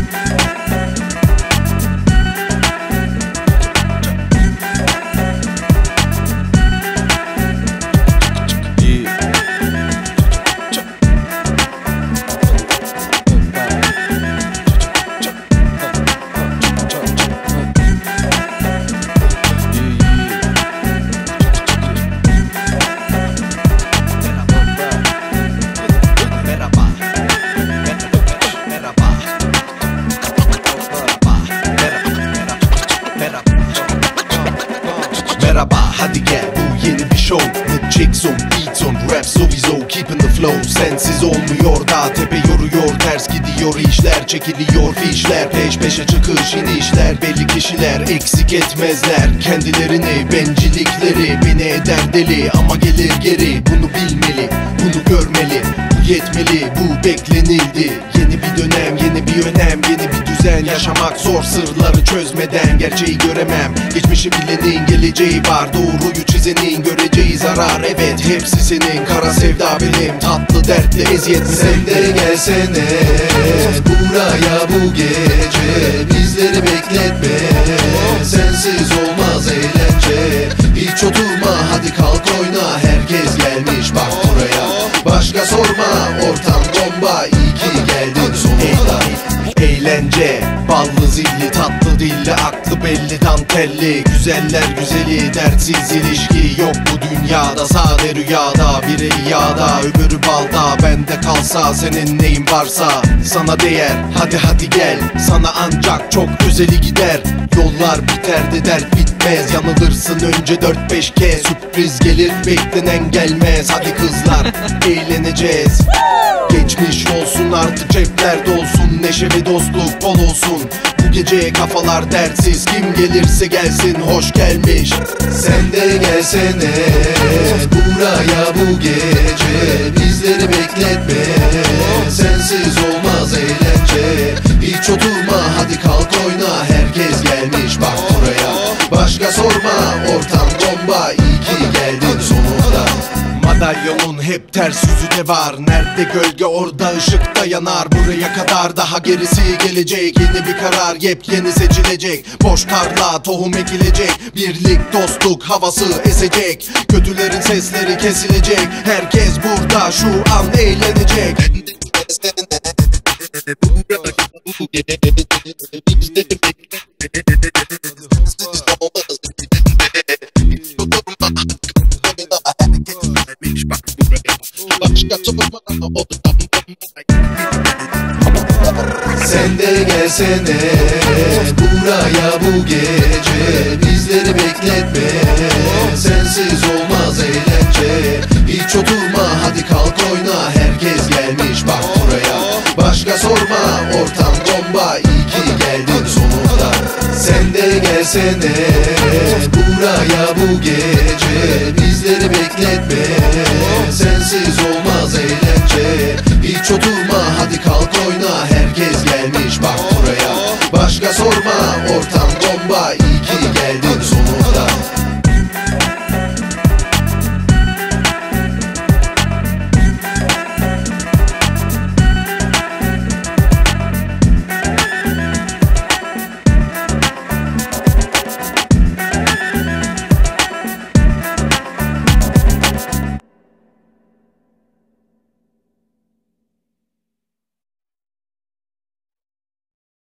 Merhaba, hadi gel, bu yeni bir show. Chicks on beats on rap sowieso keeping the flow. Sensiz olmuyor da tepe yoruyor, ters gidiyor işler, çekiliyor fişler, peş peşe çıkış inişler. Belli kişiler eksik etmezler kendilerini, bencillikleri beni eder deli. Ama gelir geri, bunu bilmeli, bunu görmeli, bu yetmeli, bu beklenildi. Yeni bir dönem, yeni bir önem, yeni bir düzen. Yaşamak zor, sırları çözmeden gerçeği göremem. Geçmişi bilenin geleceği var, doğruyu çizenin göreceği zarar. Evet, hepsi senin, kara sevda benim, tatlı dertli eziyet mi? Sen de gelsene buraya bu gece, bizleri bekletme. Sensiz olmaz eğlence, hiç oturma, hadi kalk oyna. Herkes gelmiş bak buraya, başka sorma, ortam bomba. İyi ki geldin sonunda. Eğlence, ballı zilli, tatlı dilli, aklı belli dantelli. Güzeller güzeli, dertsiz ilişki yok bu dünyada. Sade rüyada, biri yağda, öbürü balda. Bende kalsa senin neyin varsa sana değer. Hadi hadi gel, sana ancak çok özeli gider. Yollar biter de dert bitmez, yanılırsın önce 4-5 kez. Sürpriz gelir, beklenen gelmez. Hadi kızlar, eğleneceğiz. Geçmiş olsun artık, cepler dolsun, neşe ve dostluk bol olsun. Bu gece kafalar dertsiz, kim gelirse gelsin hoş gelmiş. Sen de gelsene buraya bu gece, bizleri bekletme. Sensiz olmaz eğlence, hiç oturma, hadi kalk oyna. Herkes gelmiş bak buraya, başka sorma, ortam bomba. İyi ki geldin sonunda. Madalyonun hep ters yüzü de var. Nerede gölge orada ışık da yanar. Buraya kadar daha gerisi gelecek. Yeni bir karar yepyeni seçilecek. Boş tarla tohum ekilecek. Birlik dostluk havası esecek. Kötülerin sesleri kesilecek. Herkes burada şu an eğlenecek. Sen de gelsene buraya bu gece, bizleri bekletme. Sensiz olmaz eğlence, hiç oturma, hadi kalk oyna. Herkes gelmiş bak buraya, başka sorma, ortam bomba. İyi ki geldin sonunda. Sen de gelsene buraya bu gece, bizleri bekletme. Sensiz olmaz eğlence, hiç oturma, hadi kalk oyna. Herkes gelmiş bak buraya, başka sorma, ortam